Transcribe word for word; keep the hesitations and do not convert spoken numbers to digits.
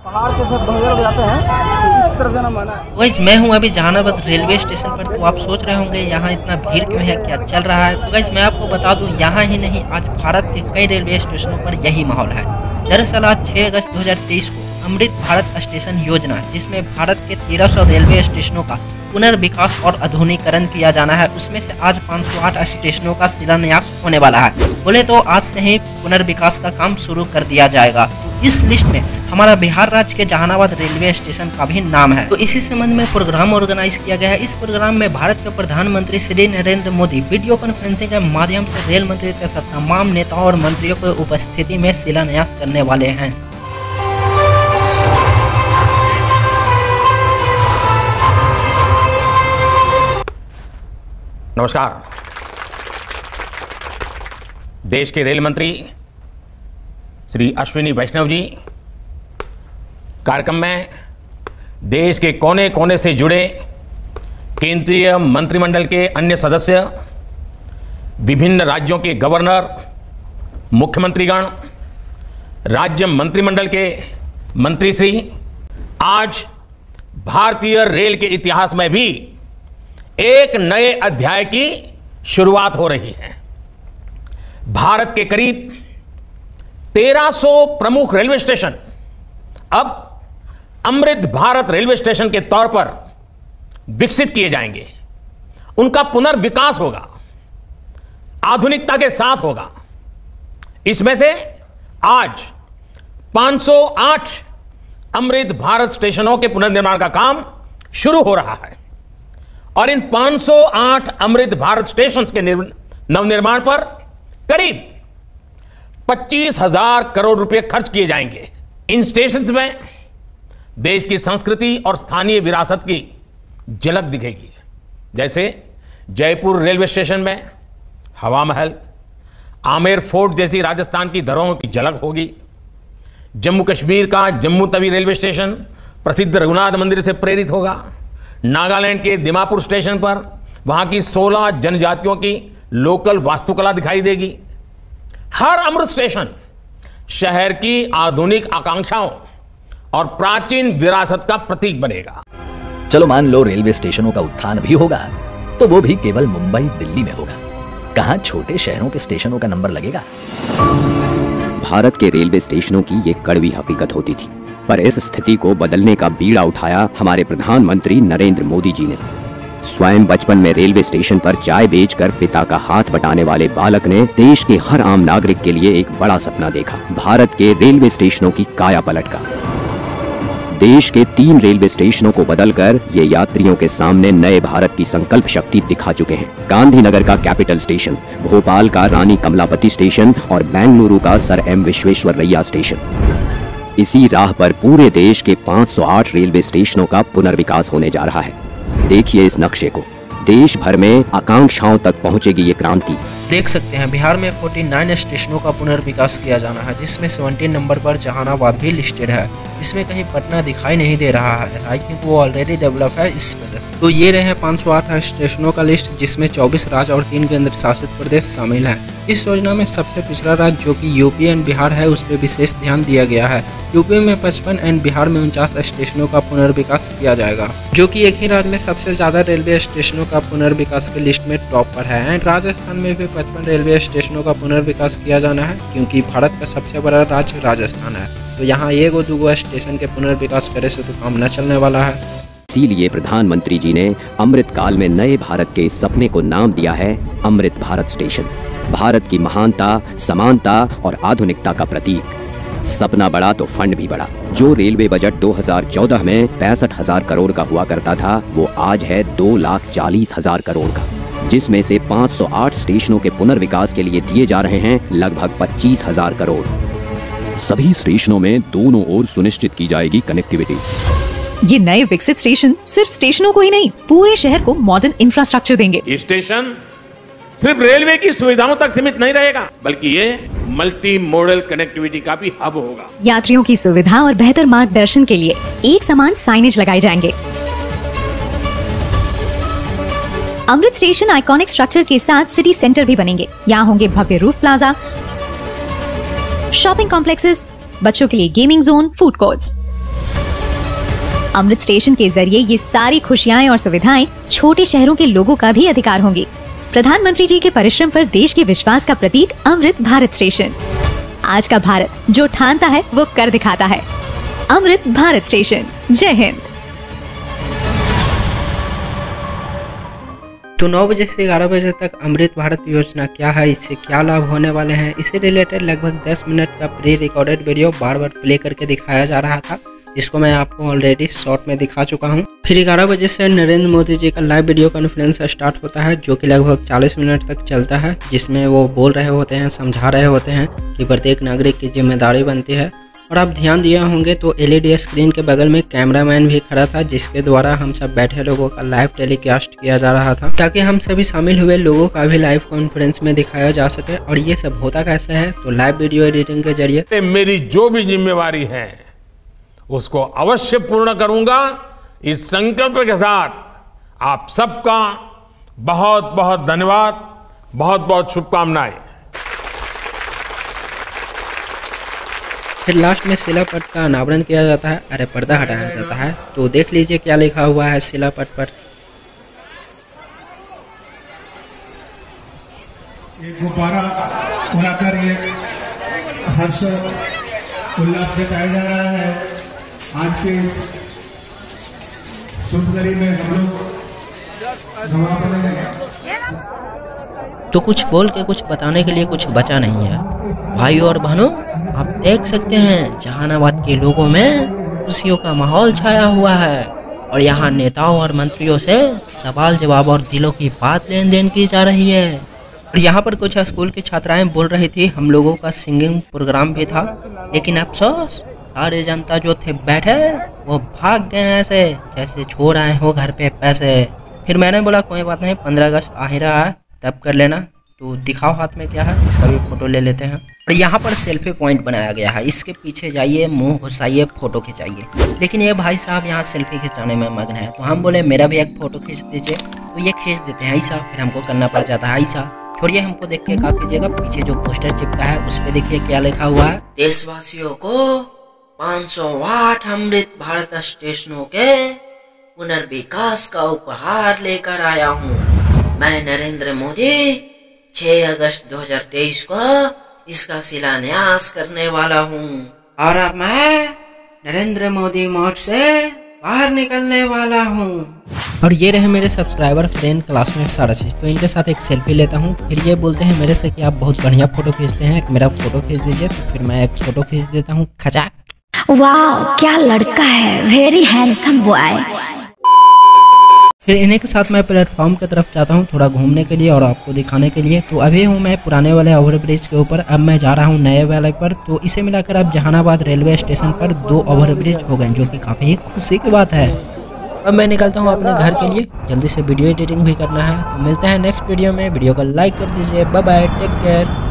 पहाड़ के साथ भंगर बजाते हैं तो इस तरफ जाना मना है। गाइस मैं हूं अभी जहानाबाद रेलवे स्टेशन पर। तो आप सोच रहे होंगे यहाँ इतना भीड़ क्यों है, क्या चल रहा है। तो गाइस मैं आपको बता दूं, यहाँ ही नहीं आज भारत के कई रेलवे स्टेशनों पर यही माहौल है। दरअसल आज छह अगस्त दो हज़ार तेईस को अमृत भारत स्टेशन योजना, जिसमें भारत के तेरह सौ रेलवे स्टेशनों का पुनर्विकास और आधुनिकीकरण किया जाना है, उसमें से आज पाँच सौ आठ स्टेशनों का शिलान्यास होने वाला है। बोले तो आज से ही पुनर्विकास का काम शुरू कर दिया जाएगा। इस लिस्ट में हमारा बिहार राज्य के जहानाबाद रेलवे स्टेशन का भी नाम है। तो इसी संबंध में प्रोग्राम ऑर्गेनाइज किया गया है। इस प्रोग्राम में भारत के प्रधानमंत्री श्री नरेंद्र मोदी वीडियो कॉन्फ्रेंसिंग के माध्यम से रेल मंत्री तथा तमाम नेताओं और मंत्रियों की उपस्थिति में शिलान्यास करने वाले हैं। नमस्कार। देश के रेल मंत्री श्री अश्विनी वैष्णव जी कार्यक्रम में देश के कोने कोने से जुड़े केंद्रीय मंत्रिमंडल के अन्य सदस्य, विभिन्न राज्यों के गवर्नर, मुख्यमंत्रीगण, राज्य मंत्रिमंडल के मंत्रीश्री, आज भारतीय रेल के इतिहास में भी एक नए अध्याय की शुरुआत हो रही है। भारत के करीब तेरह सौ प्रमुख रेलवे स्टेशन अब अमृत भारत रेलवे स्टेशन के तौर पर विकसित किए जाएंगे। उनका पुनर्विकास होगा, आधुनिकता के साथ होगा। इसमें से आज पाँच सौ आठ अमृत भारत स्टेशनों के पुनर्निर्माण का काम शुरू हो रहा है और इन पाँच सौ आठ अमृत भारत स्टेशन के नवनिर्माण पर करीब पच्चीस हजार करोड़ रुपए खर्च किए जाएंगे। इन स्टेशंस में देश की संस्कृति और स्थानीय विरासत की झलक दिखेगी। जैसे जयपुर रेलवे स्टेशन में हवा महल, आमेर फोर्ट जैसी राजस्थान की धरोहरों की झलक होगी। जम्मू कश्मीर का जम्मू तवी रेलवे स्टेशन प्रसिद्ध रघुनाथ मंदिर से प्रेरित होगा। नागालैंड के दिमापुर स्टेशन पर वहां की सोलह जनजातियों की लोकल वास्तुकला दिखाई देगी। हर अमृत स्टेशन शहर की आधुनिक आकांक्षाओं और प्राचीन विरासत का प्रतीक बनेगा। चलो मान लो रेलवे स्टेशनों का उत्थान भी होगा तो वो भी केवल मुंबई दिल्ली में होगा। कहां छोटे शहरों के स्टेशनों का नंबर लगेगा। भारत के रेलवे स्टेशनों की ये कड़वी हकीकत होती थी, पर इस स्थिति को बदलने का बीड़ा उठाया हमारे प्रधानमंत्री नरेंद्र मोदी जी ने। स्वयं बचपन में रेलवे स्टेशन पर चाय बेचकर पिता का हाथ बटाने वाले बालक ने देश के हर आम नागरिक के लिए एक बड़ा सपना देखा, भारत के रेलवे स्टेशनों की काया पलट का। देश के तीन रेलवे स्टेशनों को बदलकर ये यात्रियों के सामने नए भारत की संकल्प शक्ति दिखा चुके हैं। गांधीनगर का कैपिटल स्टेशन, भोपाल का रानी कमलापति स्टेशन और बेंगलुरु का सर एम विश्वेश्वरैया स्टेशन। इसी राह पर पूरे देश के पाँच सौ आठ रेलवे स्टेशनों का पुनर्विकास होने जा रहा है। देखिए इस नक्शे को, देश भर में आकांक्षाओं तक पहुंचेगी ये क्रांति। देख सकते हैं बिहार में उनचास स्टेशनों का पुनर्विकास किया जाना है, जिसमें सत्रह नंबर पर जहानाबाद भी लिस्टेड है। इसमें कहीं पटना दिखाई नहीं दे रहा है, आई थिंक वो ऑलरेडी डेवलप है इस वजह से। तो ये रहे पाँच सौ आठ स्टेशनों का लिस्ट, जिसमें चौबीस राज्य और तीन केंद्र शासित प्रदेश शामिल है। इस योजना में सबसे पिछड़ा राज्य जो कि यूपी एंड बिहार है, उस पर विशेष ध्यान दिया गया है। यूपी में पचपन एंड बिहार में उनचास स्टेशनों का पुनर्विकास किया जाएगा, जो कि एक ही राज्य में सबसे ज्यादा रेलवे स्टेशनों का पुनर्विकास के लिस्ट में टॉप पर है। एंड राजस्थान में भी पचपन रेलवे स्टेशनों का पुनर्विकास किया जाना है, क्योंकि भारत का सबसे बड़ा राज्य राजस्थान है। तो यहाँ एक और दो स्टेशन के पुनर्विकास करे से तो काम न चलने वाला है। इसीलिए प्रधानमंत्री जी ने अमृत काल में नए भारत के इस सपने को नाम दिया है अमृत भारत स्टेशन। भारत की महानता, समानता और आधुनिकता का प्रतीक। सपना बड़ा तो फंड भी बड़ा। जो रेलवे बजट दो हज़ार चौदह में पैंसठ हजार करोड़ का हुआ करता था, वो आज है दो लाख चालीस हजार करोड़ का, जिसमें से पाँच सौ आठ स्टेशनों के पुनर्विकास के लिए दिए जा रहे हैं लगभग पच्चीस हजार करोड़। सभी स्टेशनों में दोनों ओर सुनिश्चित की जाएगी कनेक्टिविटी। ये नए विकसित स्टेशन सिर्फ स्टेशनों को ही नहीं, पूरे शहर को मॉडर्न इंफ्रास्ट्रक्चर देंगे। ये स्टेशन सिर्फ रेलवे की सुविधाओं तक सीमित नहीं रहेगा, बल्कि ये मल्टी मॉडल कनेक्टिविटी का भी हब होगा। यात्रियों की सुविधा और बेहतर मार्गदर्शन के लिए एक समान साइनेज लगाए जाएंगे। अमृत स्टेशन आइकॉनिक स्ट्रक्चर के साथ सिटी सेंटर भी बनेंगे। यहाँ होंगे भव्य रूफ प्लाजा, शॉपिंग कॉम्प्लेक्सेस, बच्चों के लिए gaming zone, food courts. Amrit station के जरिए ये सारी खुशियाँ और सुविधाएं छोटे शहरों के लोगों का भी अधिकार होंगी। प्रधानमंत्री जी के परिश्रम पर देश के विश्वास का प्रतीक अमृत भारत स्टेशन। आज का भारत जो ठानता है वो कर दिखाता है। अमृत भारत स्टेशन। जय हिंद। तो नौ बजे से ग्यारह बजे तक अमृत भारत योजना क्या है, इससे क्या लाभ होने वाले हैं, इससे रिलेटेड लगभग दस मिनट का प्री रिकॉर्डेड वीडियो बार बार प्ले करके दिखाया जा रहा था, जिसको मैं आपको ऑलरेडी शॉर्ट में दिखा चुका हूं। फिर ग्यारह बजे से नरेंद्र मोदी जी का लाइव वीडियो कॉन्फ्रेंस स्टार्ट होता है, जो कि लगभग चालीस मिनट तक चलता है, जिसमें वो बोल रहे होते हैं, समझा रहे होते हैं कि प्रत्येक नागरिक की जिम्मेदारी बनती है। और आप ध्यान दिए होंगे तो एलईडी स्क्रीन के बगल में कैमरामैन भी खड़ा था, जिसके द्वारा हम सब बैठे लोगों का लाइव टेलीकास्ट किया जा रहा था, ताकि हम सभी शामिल हुए लोगों का भी लाइव कॉन्फ्रेंस में दिखाया जा सके। और ये सब होता कैसे है, तो लाइव वीडियो एडिटिंग के जरिए मेरी जो भी जिम्मेवारी है उसको अवश्य पूर्ण करूंगा। इस संकल्प के साथ आप सबका बहुत बहुत धन्यवाद, बहुत बहुत शुभकामनाएं। फिर लास्ट में शिलापट का अनावरण किया जाता है, अरे पर्दा हटाया जाता है। तो देख लीजिए क्या लिखा हुआ है शिलापट पर। ये गुब्बारा उड़ाकर ये हर्ष उल्लास जताया जा रहा है। आज के इस शुभ घड़ी में हम लोग तो कुछ बोल के कुछ बताने के लिए कुछ बचा नहीं है। भाइयों और बहनों, आप देख सकते हैं जहानाबाद के लोगों में खुशियों का माहौल छाया हुआ है और यहाँ नेताओं और मंत्रियों से सवाल जवाब और दिलों की बात लेन देन की जा रही है। और यहाँ पर कुछ स्कूल की छात्राएं बोल रही थी, हम लोगों का सिंगिंग प्रोग्राम भी था, लेकिन अफसोस सारे जनता जो थे बैठे वो भाग गए ऐसे जैसे छोड़ आए हो घर पे पैसे। फिर मैंने बोला कोई बात नहीं, पंद्रह अगस्त आ ही रहा है, तब कर लेना। तो दिखाओ हाथ में क्या है, इसका भी फोटो ले लेते हैं। और यहाँ पर सेल्फी पॉइंट बनाया गया है, इसके पीछे जाइए, मुंह घुसाइए, फोटो खिंचाइए। लेकिन ये भाई साहब यहाँ सेल्फी खिंचाने में मग्न है, तो हम बोले मेरा भी एक फोटो खींच दीजिए, तो ये खींच देते हैं ऐसा। फिर हमको करना पड़ जाता है ऐसा। छोड़िए, हमको देख के क्या कीजिएगा, पीछे जो पोस्टर चिपका है उस पे देखिए क्या लिखा हुआ है। देशवासियों को पाँच सौ वाट अमृत भारत स्टेशनों के पुनर्विकास का उपहार लेकर आया हूँ। मैं नरेंद्र मोदी छह अगस्त दो हज़ार तेईस को इसका शिलान्यास करने वाला हूँ और अब मैं नरेंद्र मोदी मोड से बाहर निकलने वाला हूँ। और ये रहे मेरे सब्सक्राइबर, फ्रेंड, क्लासमेट, सारा चीज। तो इनके साथ एक सेल्फी लेता हूँ। फिर ये बोलते हैं मेरे से कि आप बहुत बढ़िया फोटो खींचते हैं, एक मेरा फोटो खींच दीजिए। तो फिर मैं एक फोटो खींच देता हूँ, खचाक। वाह, क्या लड़का है, वेरी हैंडसम बॉय। फिर इन्हीं के साथ मैं प्लेटफॉर्म की तरफ जाता हूँ थोड़ा घूमने के लिए और आपको दिखाने के लिए। तो अभी हूँ मैं पुराने वाले ओवरब्रिज के ऊपर, अब मैं जा रहा हूँ नए वाले पर। तो इसे मिलाकर अब जहानाबाद रेलवे स्टेशन पर दो ओवरब्रिज हो गए, जो कि काफ़ी खुशी की बात है। अब मैं निकलता हूँ अपने घर के लिए, जल्दी से वीडियो एडिटिंग भी करना है। तो मिलते हैं नेक्स्ट वीडियो में। वीडियो को लाइक कर दीजिए। Bye bye, take care.